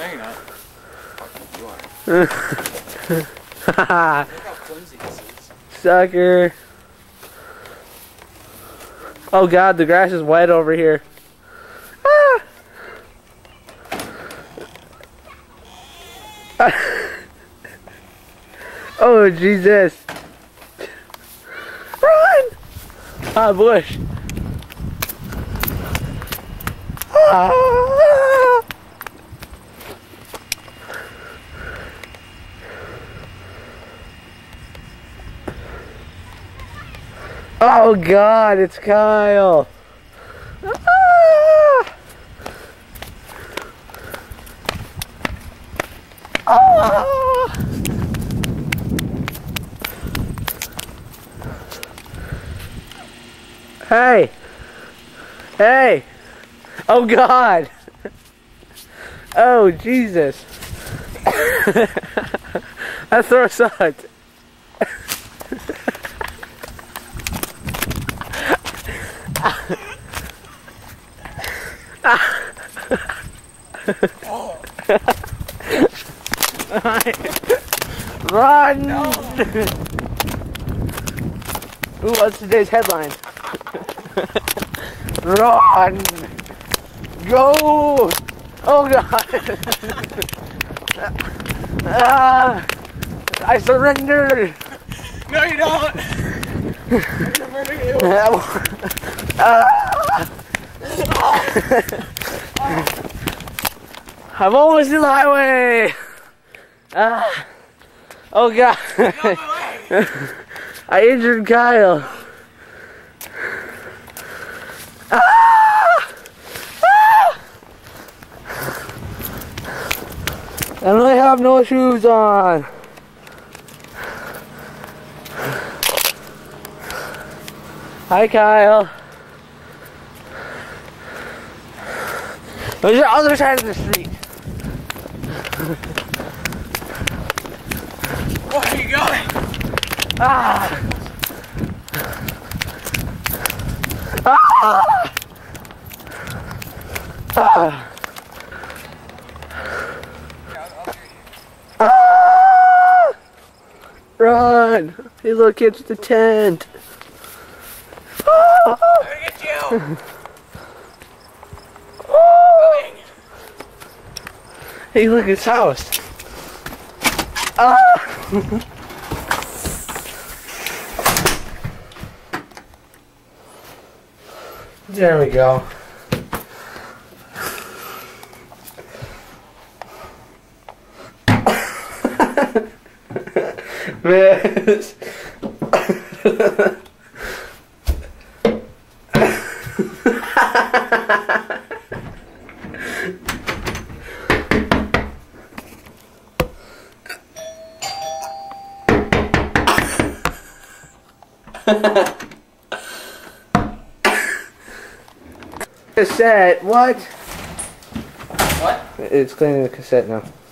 No, you're not. You are. Look how flimsy this is. Sucker. Oh god, the grass is wet over here. Ah. Oh Jesus. Run! Ah, bush. Ah. Oh God, it's Kyle. Ah. Ah. Hey. Hey. Oh God. Oh Jesus. That throw sucked. Run! No. Ooh, what's today's headline? Run! Go! Oh God! I surrender! No, you don't! I'm converting you! I'm almost in the highway! Oh God! I injured Kyle! And I have no shoes on. Hi, Kyle. There's the other side of the street. Where are you going? Ah! Ah! Ah! Ah! Run! These little kids at the tent. Ah! I'm gonna get you! Oh! Hey, look at his house. Ah! There we go. Miss. Cassette, what? What? It's cleaning the cassette now.